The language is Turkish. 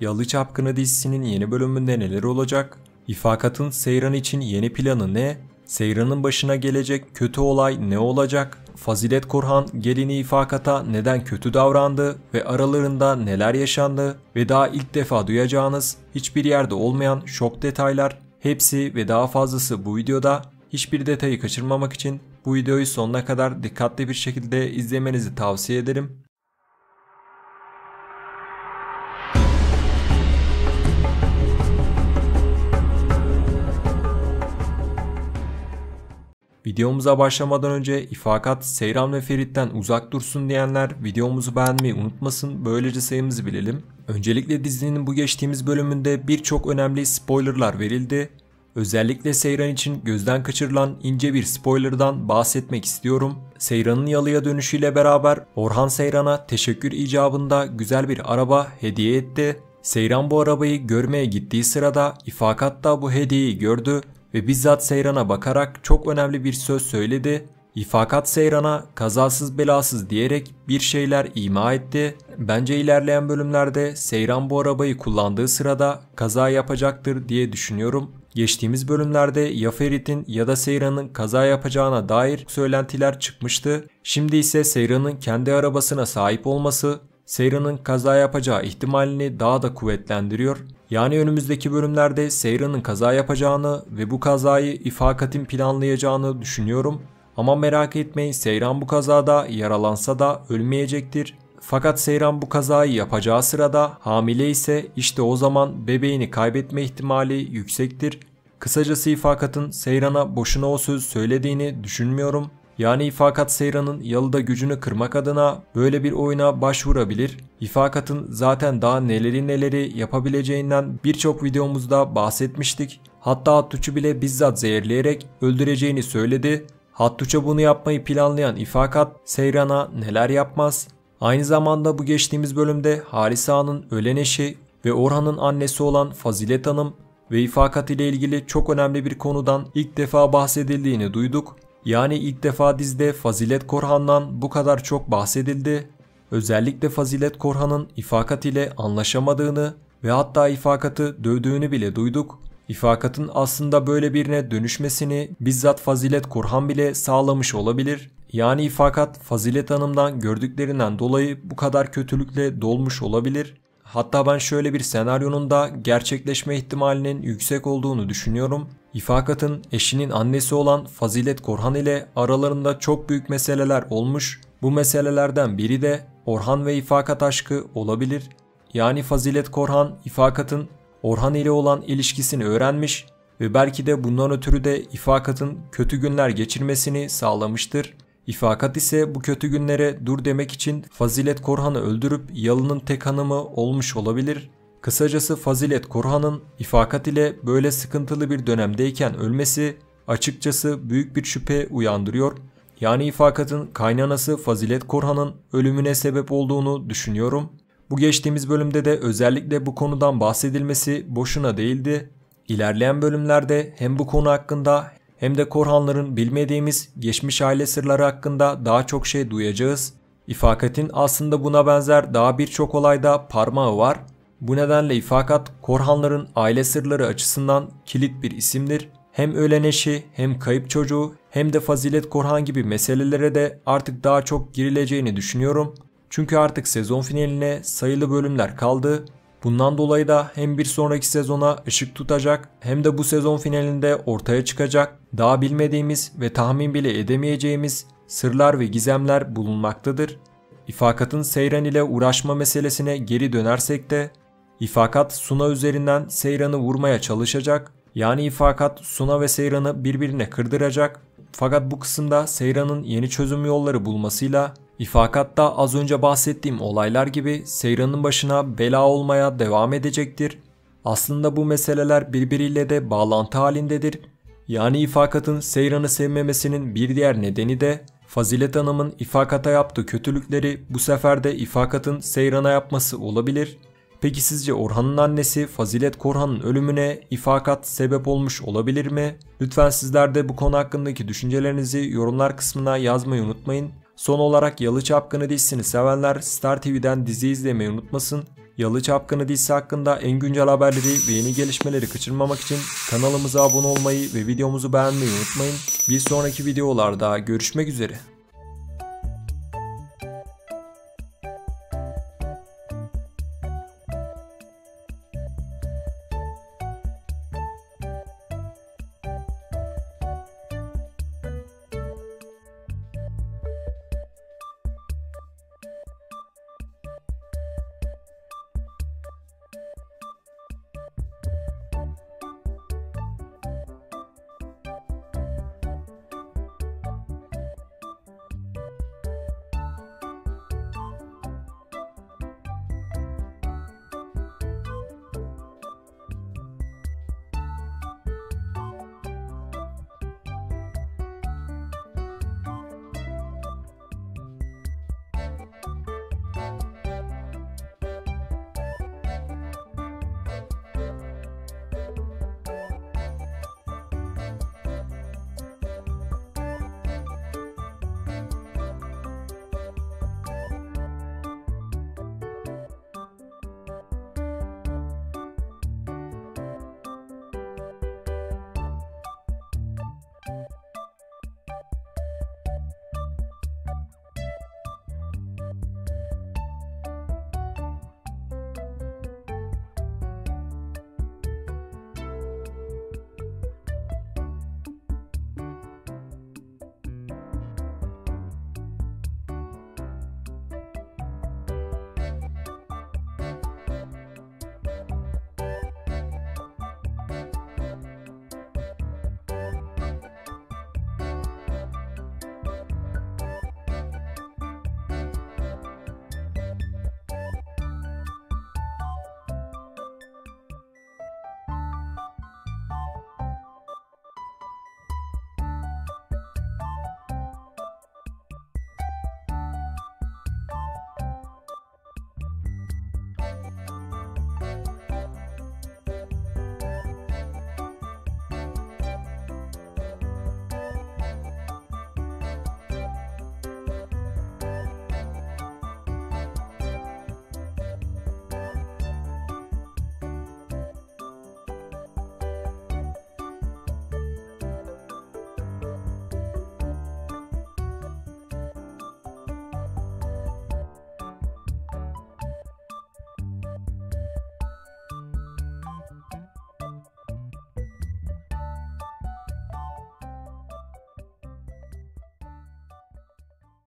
Yalı Çapkını dizisinin yeni bölümünde neler olacak? İfakat'ın Seyran için yeni planı ne? Seyran'ın başına gelecek kötü olay ne olacak? Fazilet Korhan gelini İfakat'a neden kötü davrandı ve aralarında neler yaşandı ve daha ilk defa duyacağınız hiçbir yerde olmayan şok detaylar, hepsi ve daha fazlası bu videoda. Hiçbir detayı kaçırmamak için bu videoyu sonuna kadar dikkatli bir şekilde izlemenizi tavsiye ederim. Videomuza başlamadan önce İfakat, Seyran ve Ferit'ten uzak dursun diyenler videomuzu beğenmeyi unutmasın, böylece sayımızı bilelim. Öncelikle dizinin bu geçtiğimiz bölümünde birçok önemli spoilerlar verildi. Özellikle Seyran için gözden kaçırılan ince bir spoilerdan bahsetmek istiyorum. Seyran'ın yalıya dönüşüyle beraber Orhan Seyran'a teşekkür icabında güzel bir araba hediye etti. Seyran bu arabayı görmeye gittiği sırada İfakat da bu hediyeyi gördü ve bizzat Seyran'a bakarak çok önemli bir söz söyledi. İfakat Seyran'a kazasız belasız diyerek bir şeyler ima etti. Bence ilerleyen bölümlerde Seyran bu arabayı kullandığı sırada kaza yapacaktır diye düşünüyorum. Geçtiğimiz bölümlerde ya Ferit'in ya da Seyran'ın kaza yapacağına dair söylentiler çıkmıştı. Şimdi ise Seyran'ın kendi arabasına sahip olması Seyran'ın kaza yapacağı ihtimalini daha da kuvvetlendiriyor. Yani önümüzdeki bölümlerde Seyran'ın kaza yapacağını ve bu kazayı İfakat'in planlayacağını düşünüyorum. Ama merak etmeyin, Seyran bu kazada yaralansa da ölmeyecektir. Fakat Seyran bu kazayı yapacağı sırada hamile ise işte o zaman bebeğini kaybetme ihtimali yüksektir. Kısacası İfakat'ın Seyran'a boşuna o söz söylediğini düşünmüyorum. Yani İfakat Seyran'ın yalıda gücünü kırmak adına böyle bir oyuna başvurabilir. İfakat'ın zaten daha neleri yapabileceğinden birçok videomuzda bahsetmiştik. Hatta Hattuç'u bile bizzat zehirleyerek öldüreceğini söyledi. Hattuç'a bunu yapmayı planlayan İfakat Seyran'a neler yapmaz? Aynı zamanda bu geçtiğimiz bölümde Halis Ağa'nın ölen eşi ve Orhan'ın annesi olan Fazilet Hanım ve İfakat ile ilgili çok önemli bir konudan ilk defa bahsedildiğini duyduk. Yani ilk defa dizide Fazilet Korhan'dan bu kadar çok bahsedildi. Özellikle Fazilet Korhan'ın İfakat ile anlaşamadığını ve hatta İfakat'ı dövdüğünü bile duyduk. İfakat'ın aslında böyle birine dönüşmesini bizzat Fazilet Korhan bile sağlamış olabilir. Yani İfakat Fazilet Hanım'dan gördüklerinden dolayı bu kadar kötülükle dolmuş olabilir. Hatta ben şöyle bir senaryonun da gerçekleşme ihtimalinin yüksek olduğunu düşünüyorum. İfakat'ın eşinin annesi olan Fazilet Korhan ile aralarında çok büyük meseleler olmuş. Bu meselelerden biri de Orhan ve İfakat aşkı olabilir. Yani Fazilet Korhan, İfakat'ın Orhan ile olan ilişkisini öğrenmiş ve belki de bundan ötürü de İfakat'ın kötü günler geçirmesini sağlamıştır. İfakat ise bu kötü günlere dur demek için Fazilet Korhan'ı öldürüp yalının tek hanımı olmuş olabilir. Kısacası Fazilet Korhan'ın İfakat ile böyle sıkıntılı bir dönemdeyken ölmesi açıkçası büyük bir şüphe uyandırıyor. Yani İfakat'ın kaynanası Fazilet Korhan'ın ölümüne sebep olduğunu düşünüyorum. Bu geçtiğimiz bölümde de özellikle bu konudan bahsedilmesi boşuna değildi. İlerleyen bölümlerde hem bu konu hakkında hem de Korhanların bilmediğimiz geçmiş aile sırları hakkında daha çok şey duyacağız. İfakat'in aslında buna benzer daha birçok olayda parmağı var. Bu nedenle İfakat, Korhanların aile sırları açısından kilit bir isimdir. Hem ölen eşi, hem kayıp çocuğu, hem de Fazilet Korhan gibi meselelere de artık daha çok girileceğini düşünüyorum. Çünkü artık sezon finaline sayılı bölümler kaldı. Bundan dolayı da hem bir sonraki sezona ışık tutacak hem de bu sezon finalinde ortaya çıkacak daha bilmediğimiz ve tahmin bile edemeyeceğimiz sırlar ve gizemler bulunmaktadır. İfakat'ın Seyran ile uğraşma meselesine geri dönersek de İfakat Suna üzerinden Seyran'ı vurmaya çalışacak. Yani İfakat Suna ve Seyran'ı birbirine kırdıracak. Fakat bu kısımda Seyran'ın yeni çözüm yolları bulmasıyla İfakat da az önce bahsettiğim olaylar gibi Seyran'ın başına bela olmaya devam edecektir. Aslında bu meseleler birbiriyle de bağlantı halindedir. Yani İfakat'ın Seyran'ı sevmemesinin bir diğer nedeni de Fazilet Hanım'ın İfakat'a yaptığı kötülükleri bu sefer de İfakat'ın Seyran'a yapması olabilir. Peki sizce Orhan'ın annesi Fazilet Korhan'ın ölümüne İfakat sebep olmuş olabilir mi? Lütfen sizler de bu konu hakkındaki düşüncelerinizi yorumlar kısmına yazmayı unutmayın. Son olarak Yalı Çapkını dizisini sevenler Star TV'den dizi izlemeyi unutmasın. Yalı Çapkını dizisi hakkında en güncel haberleri ve yeni gelişmeleri kaçırmamak için kanalımıza abone olmayı ve videomuzu beğenmeyi unutmayın. Bir sonraki videolarda görüşmek üzere.